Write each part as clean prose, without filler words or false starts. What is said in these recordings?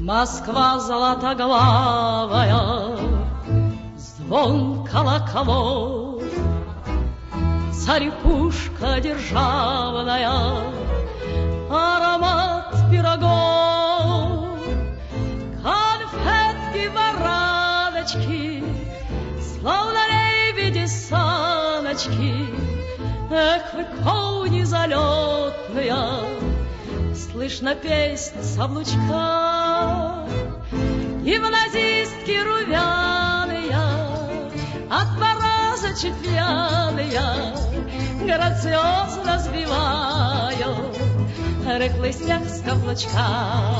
Москва золотоглавая, звон колоколов, царь-пушка державная, аромат пирогов, конфетки, бараночки, словно лебеди саночки. Эх, вы, кони залетные, слышно песнь с облучка. Гимназистки румяные, от мороза чуть пьяные, грациозно сбивают рыхлый снег с каблучка.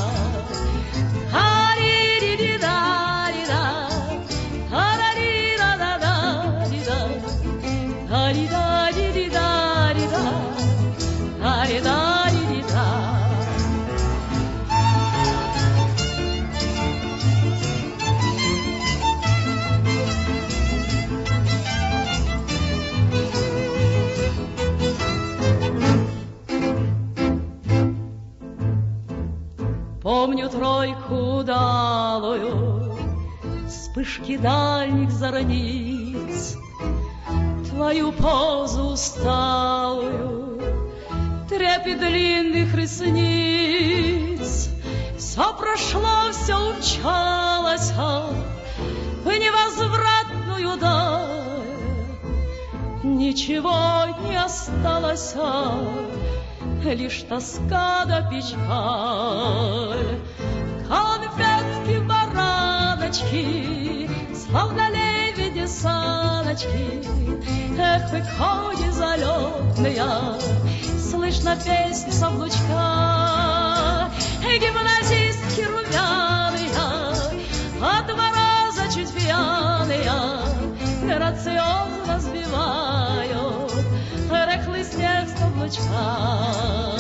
Помню тройку удалую, вспышки дальних зорниц, твою позу усталую, трепет длинных ресниц. Все прошло, все умчалось в невозвратную даль, ничего не осталось, лишь тоска да печаль. Конфетки, бараночки, словно лебеди саночки. Эх, вы, кони залетные, слышно песнь с облучка. Гимназистки румяные, от мороза чуть пьяные, грациозно сбивают рыхлый снег с облучка.